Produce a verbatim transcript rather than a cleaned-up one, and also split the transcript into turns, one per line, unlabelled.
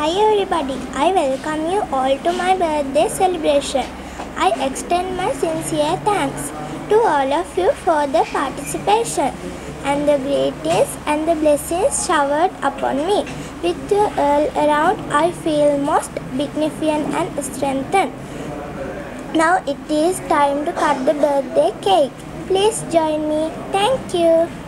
Hi everybody, I welcome you all to my birthday celebration. I extend my sincere thanks to all of you for the participation and the greetings and the blessings showered upon me. With you all around, I feel most dignified and strengthened. Now it is time to cut the birthday cake. Please join me. Thank you.